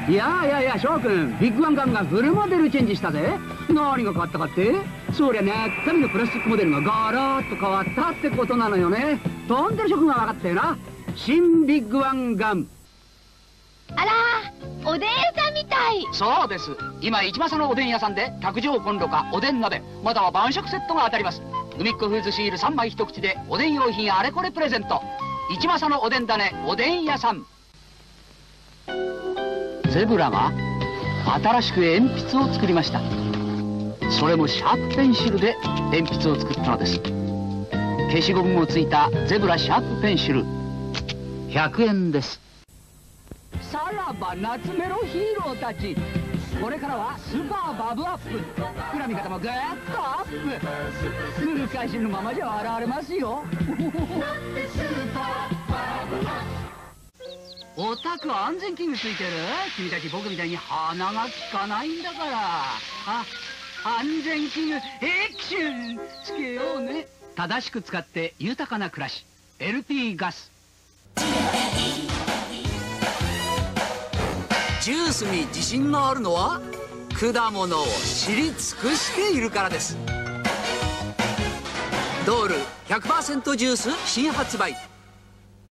いやいやいや、翔くん、ビッグワンガンがフルモデルチェンジしたぜ。何が変わったかって？そりゃ中身のプラスチックモデルがガラッと変わったってことなのよね。飛んでる翔くんが分かったよな。新ビッグワンガン。 あら、おでん屋さんみたい。 そうです。今市政のおでん屋さんで卓上コンロかおでん鍋、または晩酌セットが当たります。海っこフーズシール3枚一口でおでん用品あれこれプレゼント。市政のおでん種おでん屋さん。ゼブラが新しく鉛筆を作りました。それもシャープペンシルで鉛筆を作ったのです。消しゴムもついたゼブラシャープペンシル100円です。さらば夏メロヒーローたち、これからはスーパーバブアップ。膨らみ方もグーッとアップ。昔のままじゃ笑われますよ。おたく安全器具ついてる？君たち僕みたいに鼻が利かないんだから。あ、安全器具エクションつけようね。正しく使って豊かな暮らし LP ガス。ジュースに自信があるのは果物を知り尽くしているからです。ドール 100% ジュース新発売。